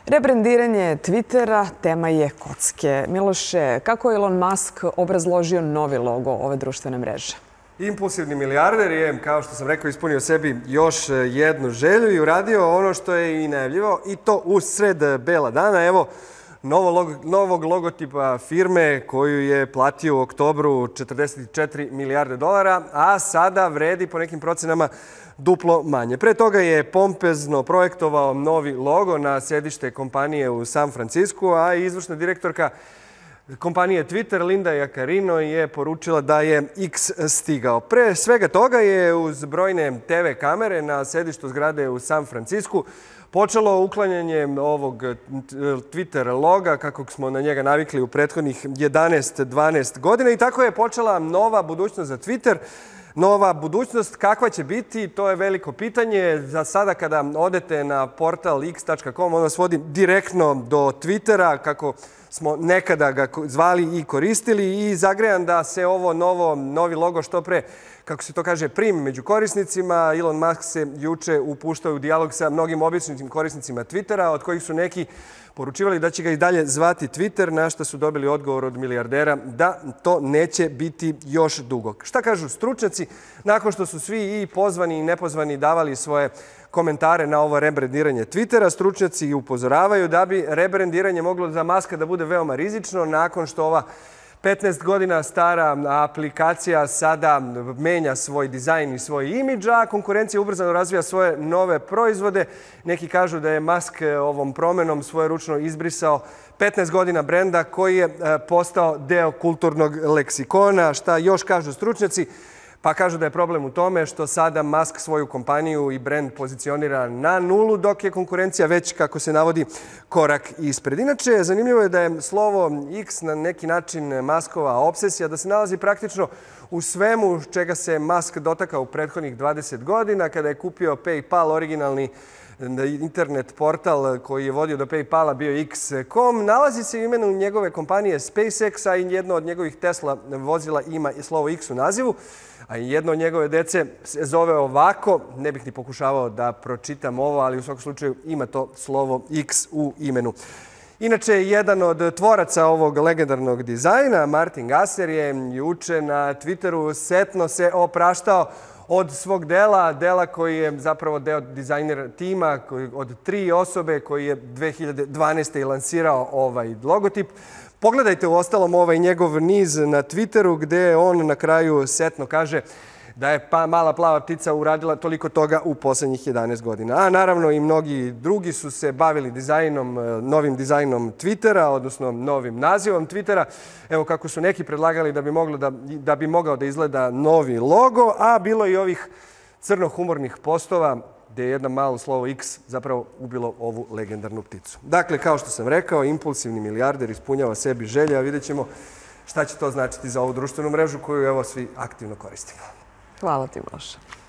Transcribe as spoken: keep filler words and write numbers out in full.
Rebrandiranje Twittera tema je kocke. Miloše, kako je Elon Musk obrazložio novi logo ove društvene mreže? Impulsivni milijarder je, kao što sam rekao, ispunio sebi još jednu želju i uradio ono što je i najavljivao, i to usred bela dana. Evo, novog logotipa firme koju je platio u oktobru četrdeset četiri milijarde dolara, a sada vredi po nekim procenama duplo manje. Pre toga je pompezno projektovao novi logo na sedište kompanije u San Francisku, a izvršna direktorka kompanije Twitter, Linda Yaccarino, je poručila da je X stigao. Pre svega toga je uz brojne te ve kamere na sedištu zgrade u San Francisku počelo uklanjanje ovog Twitter loga, kako smo na njega navikli u prethodnih jedanaest dvanaest godina, i tako je počela nova budućnost za Twitter. Nova budućnost kakva će biti, to je veliko pitanje. Za sada kada odete na portal x tačka com, on vas vodi direktno do Twittera, kako smo nekada ga zvali i koristili, i zagrejan da se ovo novo, novi logo što pre, kako se to kaže, primi među korisnicima. Elon Musk se juče upuštao u dijalog sa mnogim običnim korisnicima Twittera, od kojih su neki poručivali da će ga i dalje zvati Twitter, na što su dobili odgovor od milijardera da to neće biti još dugo. Šta kažu stručnjaci? Nakon što su svi i pozvani i nepozvani davali svoje komentare na ovo rebrandiranje Twittera, stručnjaci upozoravaju da bi rebrandiranje moglo za Muska da bude veoma rizično nakon što ova petnaest godina stara aplikacija sada menja svoj dizajn i svoj imidž, a konkurencija ubrzano razvija svoje nove proizvode. Neki kažu da je Musk ovom promenom svojeručno izbrisao petnaest godina brenda koji je postao deo kulturnog leksikona. Šta još kažu stručnjaci? Pa kažu da je problem u tome što sada Musk svoju kompaniju i brend pozicionira na nulu, dok je konkurencija već, kako se navodi, korak ispred. Inače, zanimljivo je da je slovo X na neki način Muskova obsesija, da se nalazi praktično u svemu čega se Musk dotakao u prethodnih dvadeset godina, kada je kupio PayPal, originalni internet portal koji je vodio do PayPala bio iks tačka com. Nalazi se u imenu njegove kompanije SpaceX, a i jedno od njegovih Tesla vozila ima slovo X u nazivu, a jedno od njegove dece se zove ovako. Ne bih ni pokušavao da pročitam ovo, ali u svakom slučaju ima to slovo X u imenu. Inače, jedan od tvoraca ovog legendarnog dizajna, Martin Gasser, je juče na Twitteru setno se opraštao od svog dela, dela koji je zapravo deo dizajner tima od tri osobe, koji je dve hiljade dvanaeste. lansirao ovaj logotip. Pogledajte u ostalom ovaj njegov niz na Twitteru, gde on na kraju setno kaže da je pa mala plava ptica uradila toliko toga u poslednjih jedanaest godina. A naravno i mnogi drugi su se bavili dizajnom, novim dizajnom Twittera, odnosno novim nazivom Twittera. Evo kako su neki predlagali da bi, moglo da, da bi mogao da izgleda novi logo, a bilo i ovih crnohumornih postova gde je jedno malo slovo X zapravo ubilo ovu legendarnu pticu. Dakle, kao što sam rekao, impulsivni milijarder ispunjava sebi želje, a vidjet ćemo šta će to značiti za ovu društvenu mrežu koju evo svi aktivno koristimo. Hvala ti, Miloše.